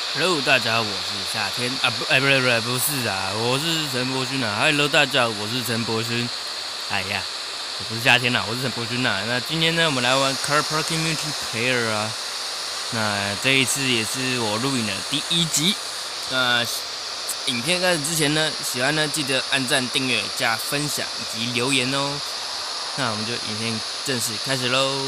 Hello， 大家好，我是夏天啊，不是啊，我是陈柏勋啊。Hello， 大家好，我是陈柏勋。哎呀，我不是夏天啦，我是陈柏勋啦。那今天呢，我们来玩 Car Parking Multiplayer 啊。那这一次也是我录影的第1集。那影片开始之前呢，喜欢呢记得按赞、订阅、加分享以及留言哦。那我们就影片正式开始喽。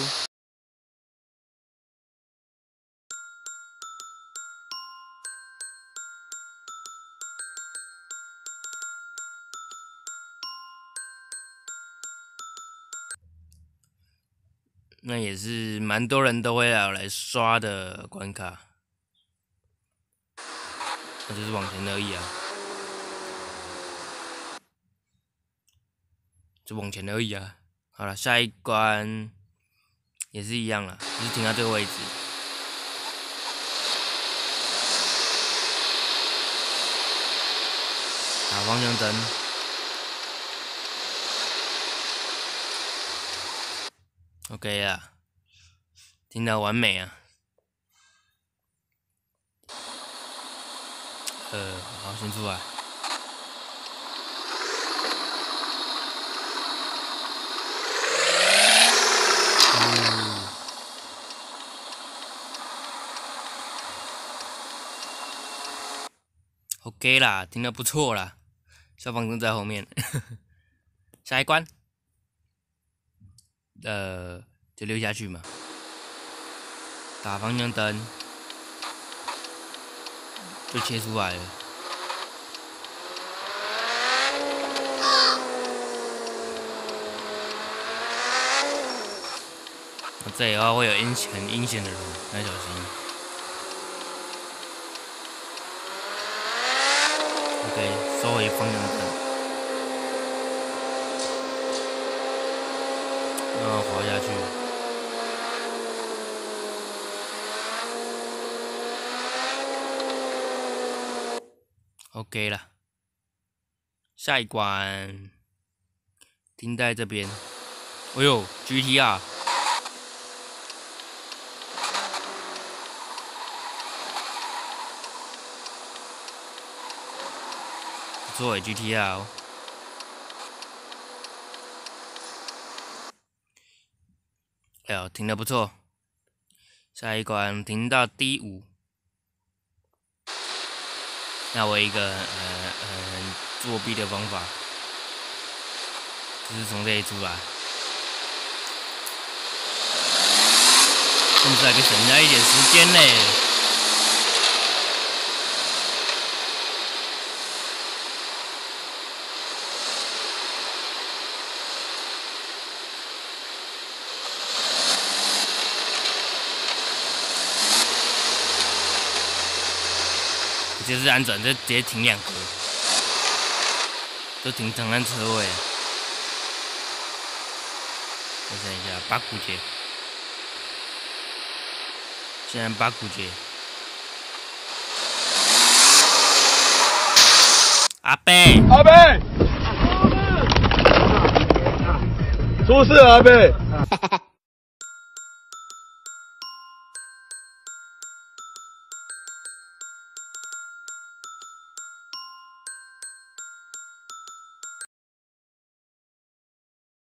那也是蛮多人都会来刷的关卡，那就是往前而已啊，就往前而已啊。好了，下一关也是一样啦，就是停到这个位置，打方向灯。OK 啊，听到完美啊。好，先出来。OK 啦，听得不错啦。消防灯在后面。下一关。就溜下去嘛，打方向灯，就切出来了。这里的话会有很阴险的人，要小心。OK， 收回方向灯。然后滑下去。OK 了，下一关，停在这边。哎呦 ，GTR， 不错，GTR 哦。哎呦，停得不错。下一关停到D5。那我一个作弊的方法，就是从这里出来，甚至还可以省下一点时间嘞。就是安转，就直接停2格，都停长按车位。我想一下，八股节，现在八股节，阿贝， 出事了，阿贝。